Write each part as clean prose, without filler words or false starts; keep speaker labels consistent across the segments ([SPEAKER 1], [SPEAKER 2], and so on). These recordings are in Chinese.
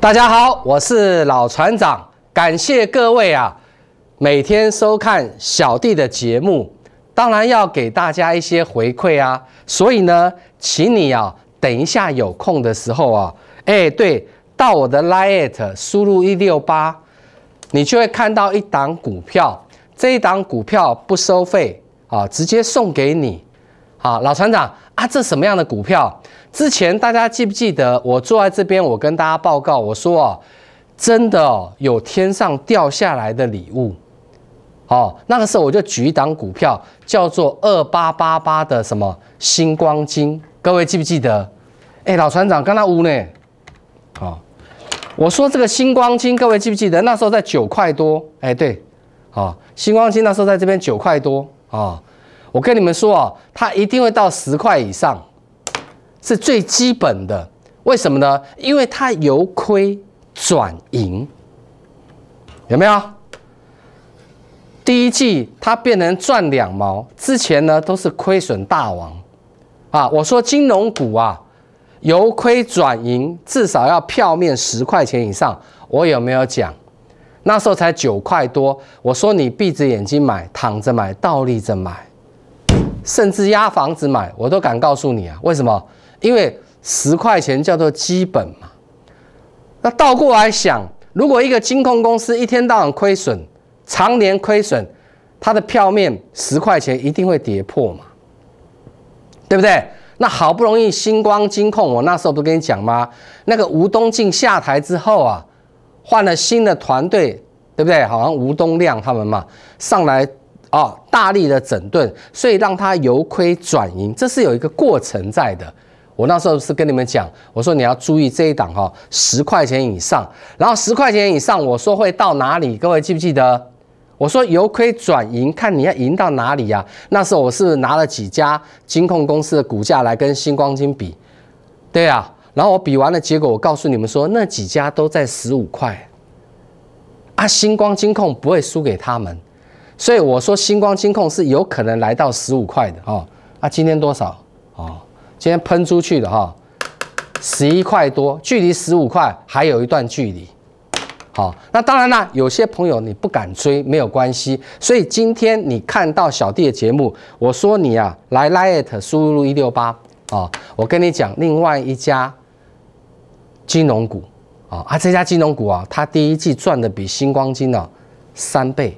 [SPEAKER 1] 大家好，我是老船长，感谢各位每天收看小弟的节目，当然要给大家一些回馈啊。所以呢，请你等一下有空的时候对，到我的 Line@ 输入168，你就会看到一档股票，这一档股票不收费直接送给你。老船长这什么样的股票？之前大家记不记得我坐在这边，我跟大家报告，我说真的有天上掉下来的礼物。那个时候我就举一档股票，叫做2888的什么星光金，各位记不记得？老船长刚才有呢。我说这个星光金，各位记不记得？那时候在9块多，对，星光金那时候在这边9块多我跟你们说它一定会到10块以上。是最基本的，为什么呢？因为它由亏转盈，有没有？第一季它变成赚2毛，之前呢都是亏损大王我说金融股由亏转盈，至少要票面10块钱以上。我有没有讲？那时候才9块多，我说你闭着眼睛买，躺着买，倒立着买，甚至押房子买，我都敢告诉你为什么？因为10块钱叫做基本嘛。那倒过来想，如果一个金控公司一天到晚亏损，常年亏损，它的票面10块钱一定会跌破嘛，对不对？那好不容易星光金控，我那时候不是跟你讲吗？那个吴东进下台之后换了新的团队，对不对？好像吴东亮他们嘛上来大力的整顿，所以让它由亏转盈，这是有一个过程在的。我那时候是跟你们讲，我说你要注意这一档10块钱以上，然后10块钱以上，我说会到哪里？各位记不记得？我说由亏转盈，看你要赢到哪里那时候我是拿了几家金控公司的股价来跟星光金比，对然后我比完了，结果我告诉你们说，那几家都在15块星光金控不会输给他们，所以我说星光金控是有可能来到15块的今天多少今天喷出去的11块多，距离15块还有一段距离。那当然啦，有些朋友你不敢追没有关系，所以今天你看到小弟的节目，我说你来 Line@ 输入168我跟你讲另外一家金融股这家金融股它第一季赚的比星光金3倍。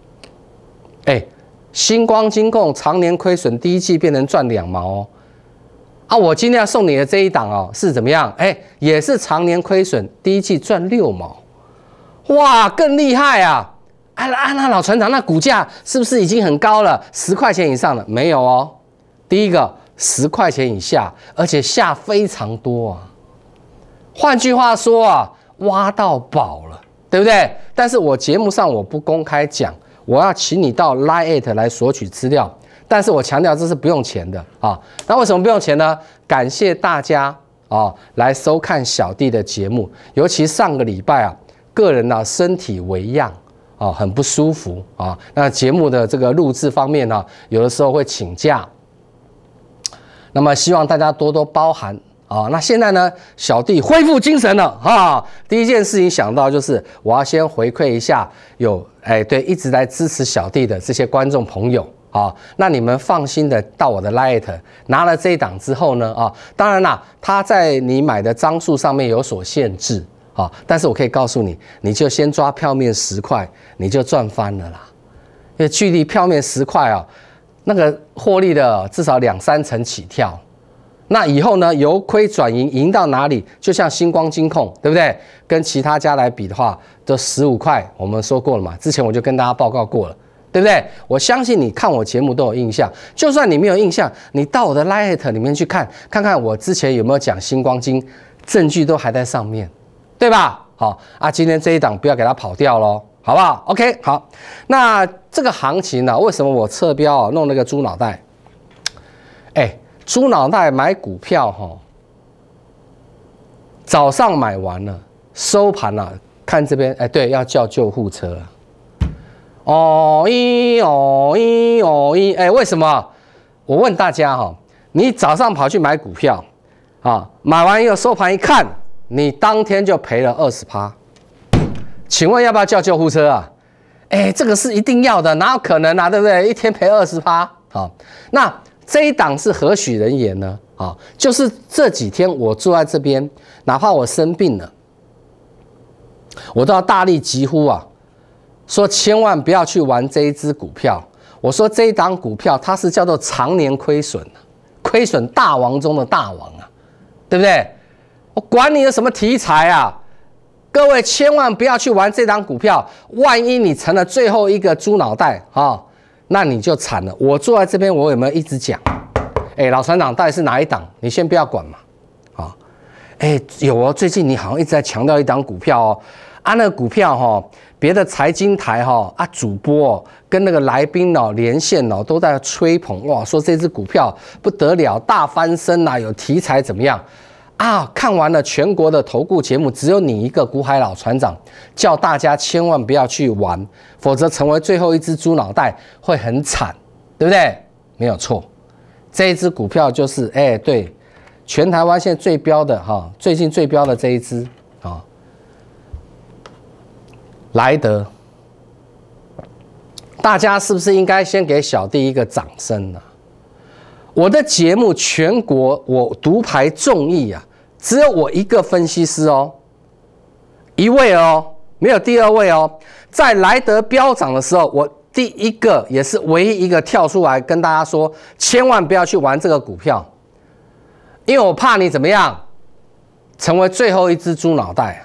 [SPEAKER 1] 星光金控常年亏损，第一季变成赚2毛我今天要送你的这一档是怎么样？也是常年亏损，第一季赚6毛，哇，更厉害那老船长，那股价是不是已经很高了？10块钱以上了？没有第一个10块钱以下，而且下非常多换句话说挖到宝了，对不对？但是我节目上我不公开讲，我要请你到 Line@ 来索取资料。但是我强调这是不用钱的那为什么不用钱呢？感谢大家来收看小弟的节目，尤其上个礼拜个人身体为恙很不舒服那节目的这个录制方面有的时候会请假，那么希望大家多多包涵那现在呢，小弟恢复精神了第一件事情想到就是我要先回馈一下对一直来支持小弟的这些观众朋友那你们放心的到我的 Line@ 拿了这一档之后呢当然啦，它在你买的张数上面有所限制但是我可以告诉你，你就先抓票面10块，你就赚翻了啦。因为距离票面10块那个获利的至少2-3成起跳。那以后呢，由亏转盈，赢到哪里？就像星光金控，对不对？跟其他家来比的话，都15块，我们说过了嘛，之前我就跟大家报告过了。对不对？我相信你看我节目都有印象，就算你没有印象，你到我的 Line@ 里面去看看我之前有没有讲星光金，证据都还在上面，对吧？今天这一档不要给它跑掉咯，好不好 ？OK， 好。那这个行情为什么我侧标弄那个猪脑袋？猪脑袋买股票早上买完了，收盘看这边对，要叫救护车了。为什么？我问大家你早上跑去买股票买完以后收盘一看， 你当天就赔了20%，请问要不要叫救护车啊？这个是一定要的，哪有可能啊，对不对？一天赔20%，好，那这一档是何许人也呢？啊，就是这几天我坐在这边，哪怕我生病了，我都要大力疾呼啊，说千万不要去玩这一支股票。我说这一档股票它是叫做常年亏损，亏损大王中的大王啊，对不对？我管你有什么题材啊！各位千万不要去玩这档股票，万一你成了最后一个猪脑袋啊，那你就惨了。我坐在这边，我有没有一直讲？老船长到底是哪一档？你先不要管嘛，啊，有哦，最近你好像一直在强调一档股票哦，啊，那个股票哈，别的财经台哈啊主播哦跟那个来宾哦连线哦都在吹捧哇，说这只股票不得了，大翻身啊，有题材怎么样？啊！看完了全国的投顾节目，只有你一个股海老船长，叫大家千万不要去玩，否则成为最后一只猪脑袋会很惨，对不对？没有错，这一只股票就是对，全台湾现在最标的哈，最近最标的这一只啊，莱德，大家是不是应该先给小弟一个掌声呢？我的节目全国我独排众议啊。只有我一个分析师哦，一位哦，没有第二位哦。在莱德飙涨的时候，我第一个也是唯一一个跳出来跟大家说，千万不要去玩这个股票，因为我怕你怎么样，成为最后一只猪脑袋。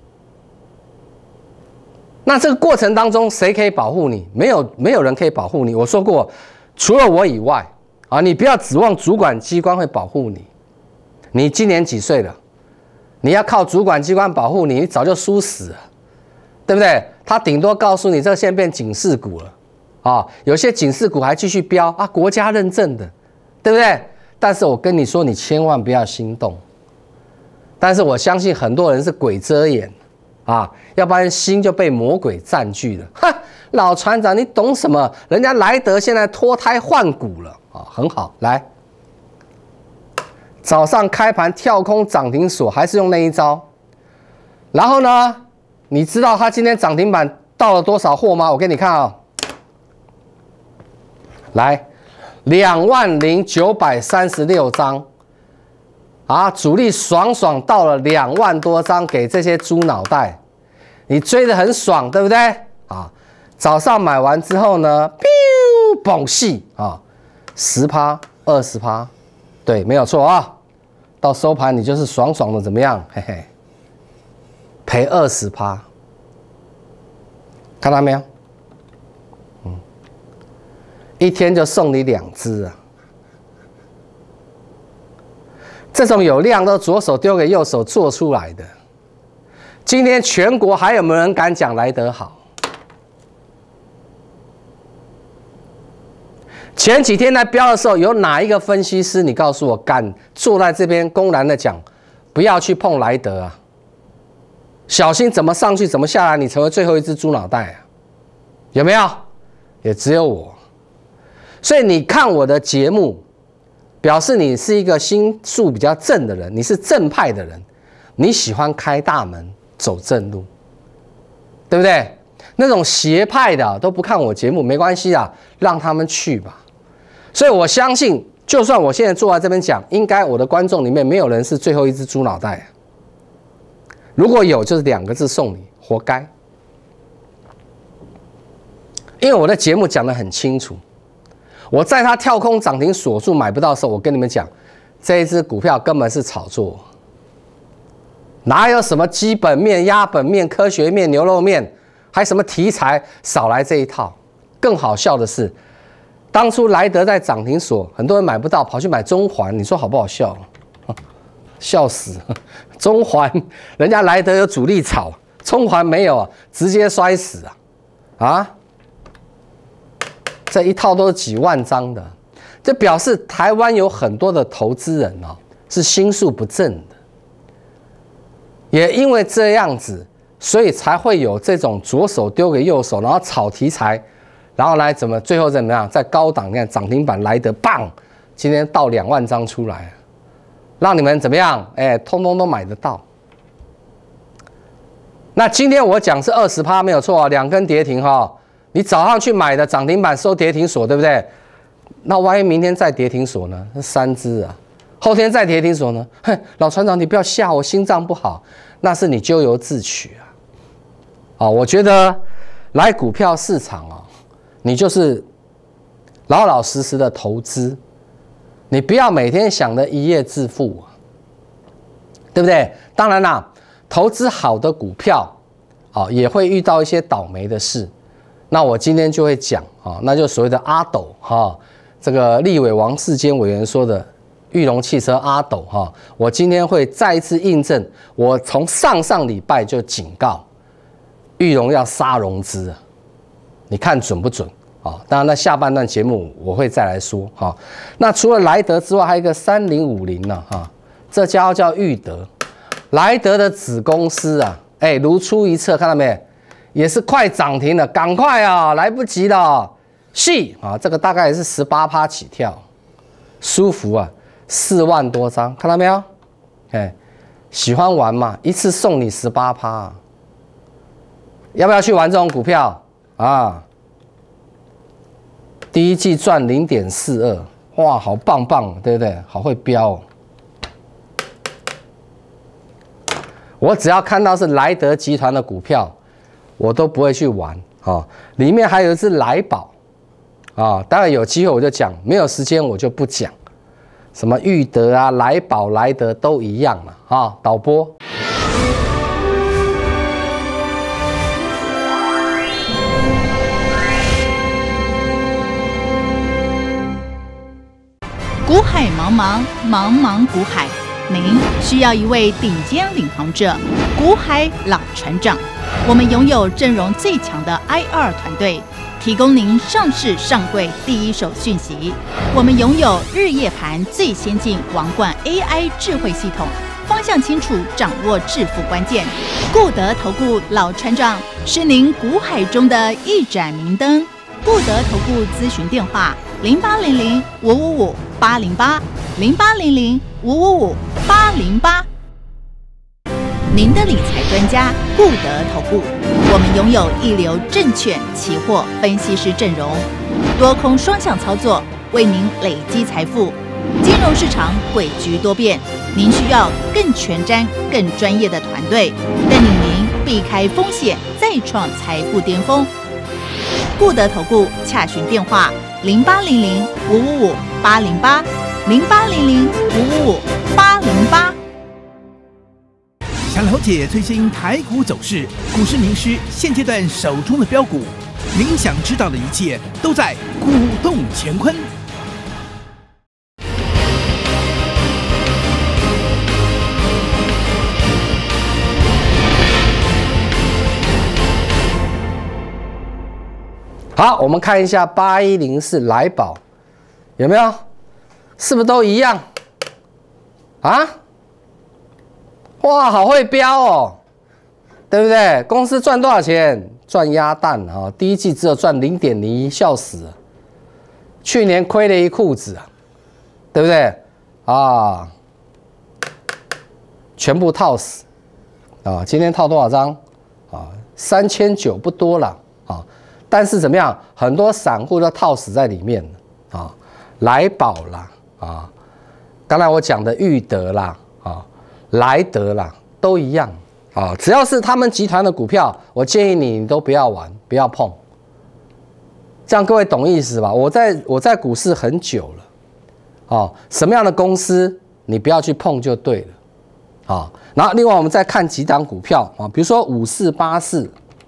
[SPEAKER 1] 那这个过程当中，谁可以保护你？没有人可以保护你。我说过，除了我以外啊，你不要指望主管机关会保护你。你今年几岁了？你要靠主管机关保护你，你早就输死了，对不对？他顶多告诉你，这现在变警示股了，啊，有些警示股还继续飙啊，国家认证的，对不对？但是我跟你说，你千万不要心动。但是我相信很多人是鬼遮眼啊，要不然心就被魔鬼占据了。哈，老船长，你懂什么？人家莱德现在脱胎换骨了啊，很好，来。早上开盘跳空涨停锁，还是用那一招。然后呢，你知道它今天涨停板到了多少货吗？我给你看啊、哦，来，20936张，啊，主力爽爽到了2万多张给这些猪脑袋，你追得很爽，对不对？啊，早上买完之后呢，嘣细啊，10%、20%。对，没有错啊。到收盘你就是爽爽的怎么样？嘿嘿，赔20%，看到没有？一天就送你2只啊！这种有量都左手丢给右手做出来的。今天全国还有没有人敢讲莱德好？前几天在飙的时候，有哪一个分析师？你告诉我，敢坐在这边公然的讲，不要去碰莱德啊，小心怎么上去怎么下来，你成为最后一只猪脑袋啊？有没有？也只有我。所以你看我的节目，表示你是一个心术比较正的人，你是正派的人，你喜欢开大门走正路，对不对？那种邪派的都不看我节目，没关系啊，让他们去吧。所以我相信，就算我现在坐在这边讲，应该我的观众里面没有人是最后一只猪脑袋。如果有，就是2个字送你，活该。因为我的节目讲得很清楚，我在它跳空涨停锁住买不到的时候，我跟你们讲，这一只股票根本是炒作，哪有什么基本面、压本面、科学面、牛肉面，还什么题材，少来这一套。更好笑的是，当初莱德在涨停锁，很多人买不到，跑去买中环，你说好不好笑？笑死！中环人家莱德有主力炒，中环没有，直接摔死啊！啊，这一套都是几万张的，这表示台湾有很多的投资人哦，是心术不正的。也因为这样子，所以才会有这种左手丢给右手，然后炒题材。然后来最后怎么样？在高档，你看涨停板莱德棒，今天到2万张出来，让你们怎么样？通通都买得到。 那今天我讲是20%没有错啊，2根跌停哈。你早上去买的涨停板收跌停锁，对不对？那万一明天再跌停锁呢？那3只啊，后天再跌停锁呢？嘿，老船长你不要吓我，心脏不好，那是你咎由自取啊。我觉得来股票市场啊，你就是老老实实的投资，你不要每天想着一夜致富啊，对不对？当然啦。投资好的股票，也会遇到一些倒霉的事。那我今天就会讲那就所谓的阿斗这个立委王世坚委员说的裕隆汽车阿斗我今天会再一次印证，我从上礼拜就警告裕隆要杀融资，你看准不准当然，那下半段节目我会再来说那除了莱德之外，还有一个3050呢这家伙叫裕德。莱德的子公司啊，如出一辙，看到没？也是快涨停了，赶快啊，来不及了。是这个大概也是18%起跳，舒服啊，4万多张，看到没有？喜欢玩嘛，一次送你18%，要不要去玩这种股票啊？第一季赚0.42，哇，好棒棒，对不对？好会飙哦。我只要看到是莱德集团的股票，我都不会去玩里面还有一只莱宝当然有机会我就讲，没有时间我就不讲。什么裕德啊、莱宝、莱德都一样嘛导播。
[SPEAKER 2] 股海茫茫，茫茫股海。您需要一位顶尖领航者，股海老船长。我们拥有阵容最强的 IR 团队，提供您上市上柜第一手讯息。我们拥有日夜盘最先进王冠 AI 智慧系统，方向清楚，掌握致富关键。固德投顾老船长是您股海中的一盏明灯。固德投顾咨询电话：0800-555-808，0800-555-808。您的理财专家固德投顾，我们拥有一流证券期货分析师阵容，多空双向操作，为您累积财富。金融市场诡谲多变，您需要更全瞻、更专业的团队，带领您避开风险，再创财富巅峰。固德投顾洽询电话：0800-555-808，0800-555-808。
[SPEAKER 3] 想了解最新台股走势，股市名师现阶段手中的标股，您想知道的一切都在股动乾坤。
[SPEAKER 1] 好，我们看一下8104莱宝，有没有？是不是都一样？哇，好会飙哦，对不对？公司赚多少钱？赚鸭蛋第一季只有赚0.01，笑死了。去年亏了一裤子对不对？全部套死今天套多少张？3900不多了但是怎么样？很多散户都套死在里面莱宝啦刚才我讲的裕德啦莱德啦都一样只要是他们集团的股票，我建议你都不要玩，不要碰。这样各位懂意思吧？我在股市很久了什么样的公司你不要去碰就对了然后另外我们再看几档股票比如说5484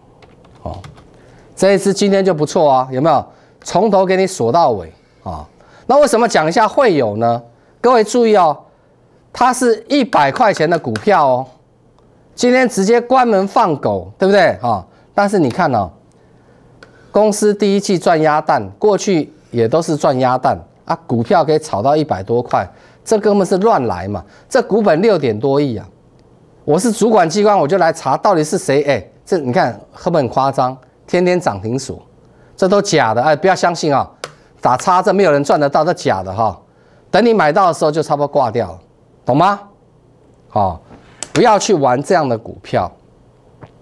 [SPEAKER 1] 这一支今天就不错有没有？从头给你锁到尾那为什么讲一下会友呢？各位注意它是100块钱的股票今天直接关门放狗，对不对但是你看公司第一季赚鸭蛋，过去也都是赚鸭蛋股票可以炒到100多块，这根本是乱来嘛！这股本6点多亿我是主管机关，我就来查到底是谁这你看会不会很夸张？天天涨停锁，这都假的不要相信打叉这没有人赚得到，这假的等你买到的时候就差不多挂掉了，懂吗？不要去玩这样的股票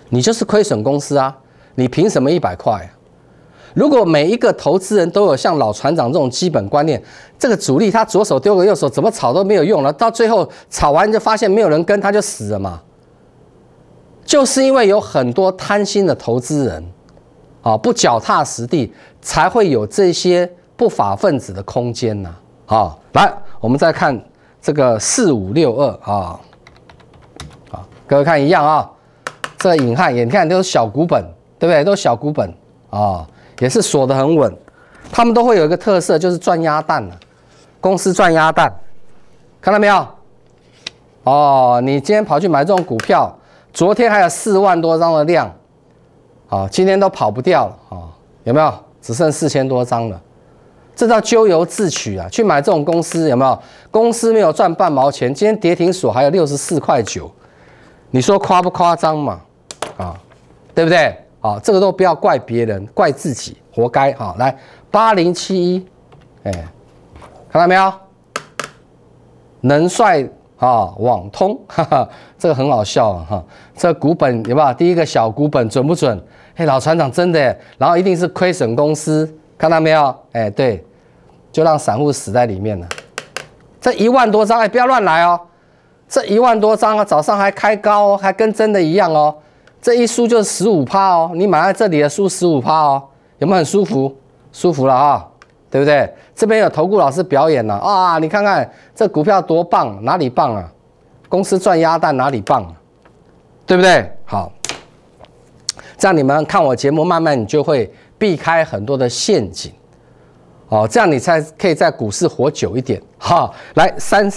[SPEAKER 1] 你就是亏损公司啊，你凭什么100块啊？如果每一个投资人都有像老船长这种基本观念，这个主力他左手丢个右手，怎么炒都没有用了，到最后炒完就发现没有人跟，他就死了嘛。就是因为有很多贪心的投资人，不脚踏实地，才会有这些不法分子的空间呐。来，我们再看这个4562啊，各位看一样啊，这个隐汉也你看都是小股本，对不对？都是小股本啊。也是锁得很稳，他们都会有一个特色，就是赚鸭蛋了。公司赚鸭蛋，看到没有？你今天跑去买这种股票，昨天还有4万多张的量，今天都跑不掉了有没有？只剩4000多张了，这叫咎由自取啊！去买这种公司有没有？公司没有赚半毛钱，今天跌停锁还有64.9块，你说夸不夸张嘛？对不对？这个都不要怪别人，怪自己，活该来8071，看到没有？能帅网通，这个很好笑这个股本有没有？第一个小股本准不准？老船长真的耶，然后一定是亏损公司，看到没有？对，就让散户死在里面了。这1万多张，不要乱来哦。这1万多张早上还开高哦，还跟真的一样哦。这一输就是15%哦，你买在这里的输15%哦，有没有很舒服？舒服了对不对？这边有投顾老师表演了你看看这股票多棒，哪里棒啊？公司赚鸭蛋哪里棒对不对？好，这样你们看我节目，慢慢你就会避开很多的陷阱这样你才可以在股市活久一点来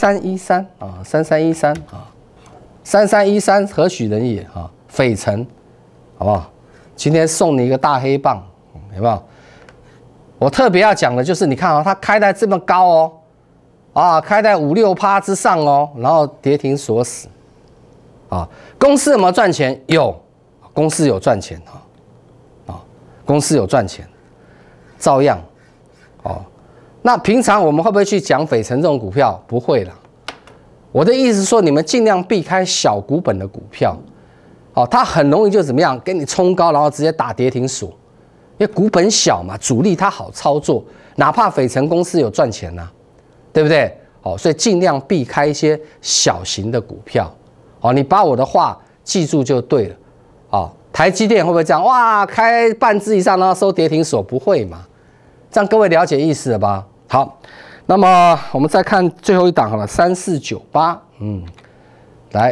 [SPEAKER 1] 33133313何许人也斐城，好不好？今天送你一个大黑棒，有没有？我特别要讲的就是，你看它开在这么高开在5-6%之上然后跌停锁死公司有没有赚钱？有，公司有赚钱公司有赚钱，照样那平常我们会不会去讲斐城这种股票？不会啦。我的意思是说，你们尽量避开小股本的股票。它很容易就怎么样，给你冲高，然后直接打跌停锁，因为股本小嘛，主力它好操作，哪怕斐城公司有赚钱对不对？所以尽量避开一些小型的股票。你把我的话记住就对了。台积电会不会这样？哇，开半只以上，然后收跌停锁？不会嘛？这样各位了解意思了吧？好，那么我们再看最后一档好了，3498，来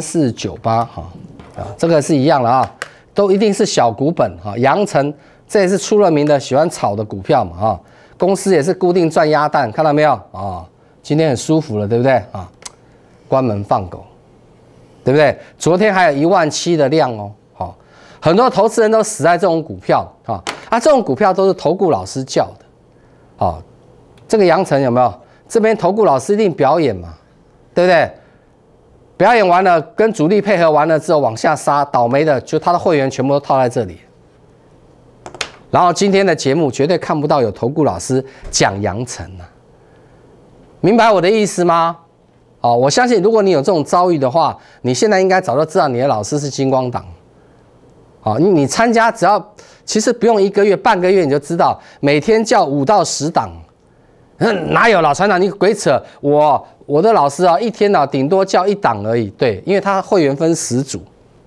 [SPEAKER 1] 3498这个是一样的都一定是小股本阳城这也是出了名的喜欢炒的股票嘛公司也是固定赚鸭蛋，看到没有今天很舒服了，对不对关门放狗，对不对？昨天还有17000的量很多投资人都死在这种股票这种股票都是投顾老师叫的这个阳城有没有？这边投顾老师一定表演嘛，对不对？表演完了，跟主力配合完了之后往下杀，倒霉的就他的会员全部都套在这里。然后今天的节目绝对看不到有投顾老师讲阳城明白我的意思吗？我相信如果你有这种遭遇的话，你现在应该早就知道你的老师是金光党。你参加只要其实不用1个月、半个月你就知道，每天叫5到10档。哪有老船长？你鬼扯！我的老师一天顶多叫1档而已。对，因为他会员分10组，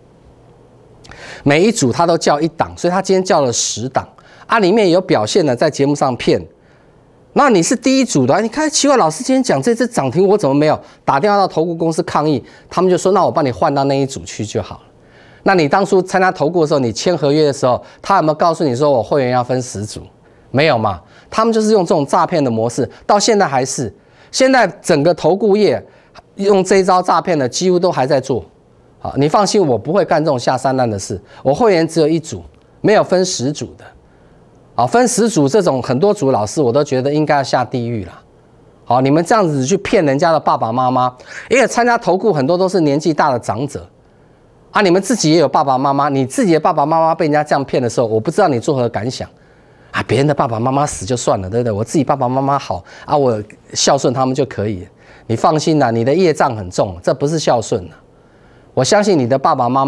[SPEAKER 1] 每一组他都叫1档，所以他今天叫了10档里面有表现的在节目上骗。那你是第一组的，你看奇怪，老师今天讲这只涨停，我怎么没有？打电话到投顾公司抗议，他们就说那我帮你换到那一组去就好了。那你当初参加投顾的时候，你签合约的时候，他有没有告诉你说我会员要分10组？没有嘛？他们就是用这种诈骗的模式，到现在还是。现在整个投顾业用这一招诈骗的几乎都还在做。你放心，我不会干这种下三滥的事。我会员只有1组，没有分10组的。分10组这种很多组老师，我都觉得应该要下地狱了。你们这样子去骗人家的爸爸妈妈，因为参加投顾很多都是年纪大的长者。你们自己也有爸爸妈妈，你自己的爸爸妈妈被人家这样骗的时候，我不知道你作何感想别人的爸爸妈妈死就算了，对不对？我自己爸爸妈妈好我孝顺他们就可以。你放心你的业障很重，这不是孝顺我相信你的爸爸妈妈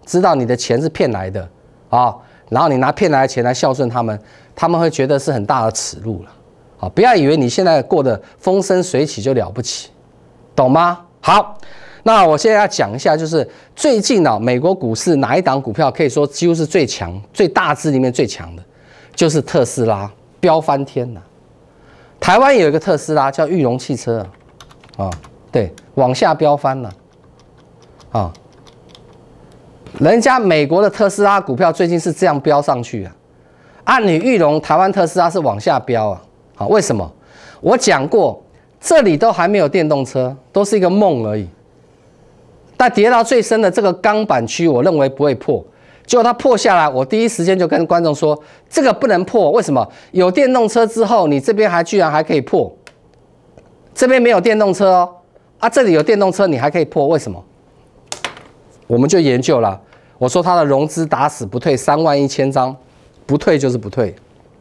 [SPEAKER 1] 知道你的钱是骗来的啊，然后你拿骗来的钱来孝顺他们，他们会觉得是很大的耻辱了。啊，不要以为你现在过得风生水起就了不起，懂吗？好，那我现在要讲一下，就是最近啊，美国股市哪一档股票可以说几乎是最强、最大只里面最强的，就是特斯拉，飙翻天了。台湾有一个特斯拉叫裕隆汽车啊，对，往下飙翻了啊。人家美国的特斯拉股票最近是这样飙上去啊，按你裕隆台湾特斯拉是往下飙啊。好，为什么？我讲过，这里都还没有电动车，都是一个梦而已。但跌到最深的这个钢板区，我认为不会破。结果它破下来，我第一时间就跟观众说，这个不能破。为什么？有电动车之后，你这边居然还可以破，这边没有电动车哦，啊，这里有电动车，你还可以破，为什么？我们就研究了，我说它的融资打死不退31000张，不退就是不退。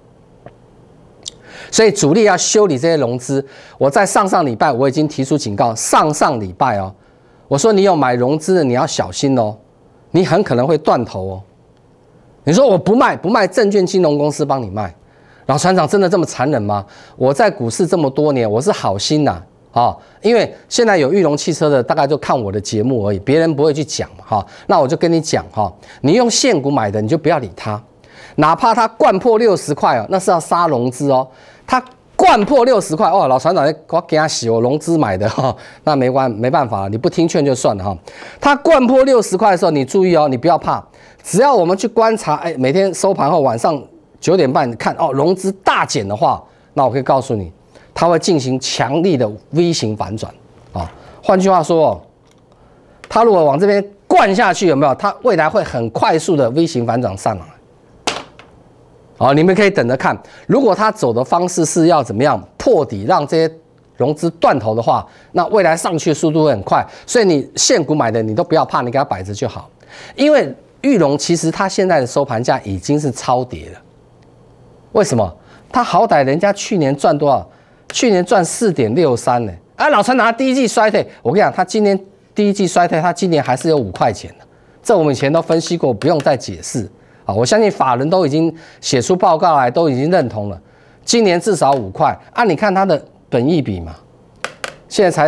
[SPEAKER 1] 所以主力要修理这些融资，我在上礼拜我已经提出警告，上礼拜哦，我说你有买融资的你要小心哦，你很可能会断头哦。你说我不卖，证券金融公司帮你卖，老船长真的这么残忍吗？我在股市这么多年，我是好心呐啊，因为现在有裕隆汽车的大概就看我的节目而已，别人不会去讲嘛哈，那我就跟你讲哈，你用现股买的你就不要理它，哪怕它掼破60块哦，那是要杀融资哦。它掼破60块哦，老船长我给他洗，我融资买的哈，那没办法了，你不听劝就算了哈。它掼破60块的时候，你注意哦，你不要怕，只要我们去观察，哎，每天收盘后晚上9点半看哦，融资大减的话，那我可以告诉你，它会进行强力的 V 型反转啊。换句话说哦，它如果往这边灌下去，有没有？它未来会很快速的 V 型反转上来。好，你们可以等着看。如果他走的方式是要怎么样破底，让这些融资断头的话，那未来上去的速度会很快。所以你现股买的你都不要怕，你给它摆着就好。因为裕隆其实它现在的收盘价已经是超跌了。为什么？它好歹人家去年赚多少？去年赚4.63呢。啊，老船长第一季衰退，我跟你讲，他今年第一季衰退，他今年还是有5块钱的。这我们以前都分析过，不用再解释。啊，我相信法人都已经写出报告来，都已经认同了，今年至少5块啊！你看它的本益比嘛，现在才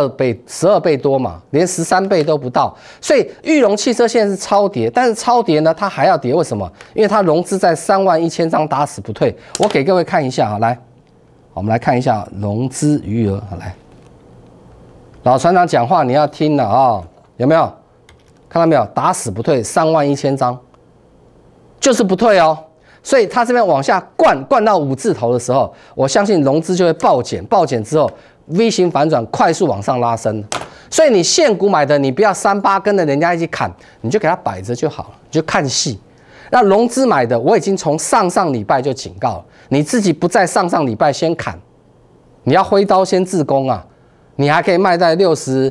[SPEAKER 1] 12倍多嘛，连13倍都不到，所以裕隆汽车现在是超跌，但是超跌呢，它还要跌，为什么？因为它融资在31000张打死不退。我给各位看一下啊，来，我们来看一下融资余额，好来，老船长讲话你要听了啊，有没有？看到没有？打死不退，31000张。就是不退哦，所以它这边往下灌到5字头的时候，我相信融资就会暴减之后 V 型反转，快速往上拉升。所以你现股买的，你不要3-8跟着人家一起砍，你就给它摆着就好了，你就看戏。那融资买的，我已经从上礼拜就警告了，你自己不在上礼拜先砍，你要挥刀先自宫啊，你还可以卖在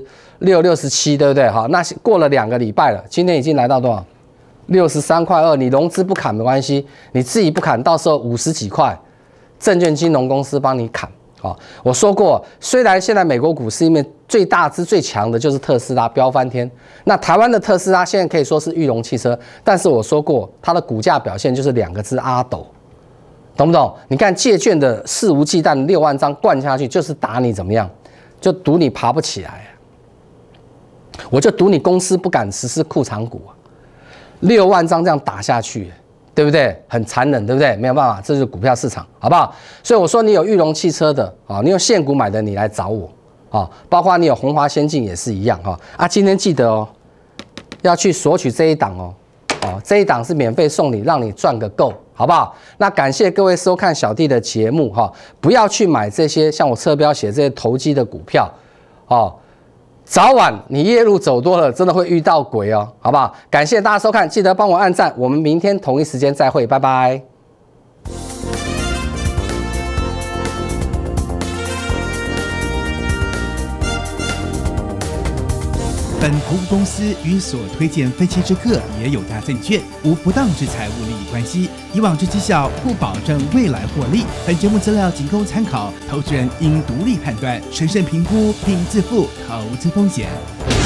[SPEAKER 1] 66、67，对不对？好，那过了2个礼拜了，今天已经来到多少？63.2块，你融资不砍没关系，你自己不砍，到时候50几块，证券金融公司帮你砍。好，我说过，虽然现在美国股市里面最大只最强的就是特斯拉飙翻天，那台湾的特斯拉现在可以说是裕隆汽车，但是我说过它的股价表现就是2个字阿斗，懂不懂？你看借券的肆无忌惮6万张灌下去，就是打你怎么样，就赌你爬不起来，我就赌你公司不敢实施库藏股6万张这样打下去，对不对？很残忍，对不对？没有办法，这就是股票市场，好不好？所以我说你有裕隆汽车的啊，你有现股买的，你来找我啊，包括你有鸿华先进也是一样哈啊。今天记得哦，要去索取这一档哦，这一档是免费送你，让你赚个够，好不好？那感谢各位收看小弟的节目哈，不要去买这些像我侧标写这些投机的股票哦。早晚你夜路走多了，真的会遇到鬼哦，好不好？感谢大家收看，记得帮我按赞，我们明天同一时间再会，拜拜。
[SPEAKER 3] 本投资公司与所推荐分期之客也有大证券，无不当之财务利益关系。以往之绩效不保证未来获利。本节目资料仅供参考，投资人应独立判断、审慎评估并自负投资风险。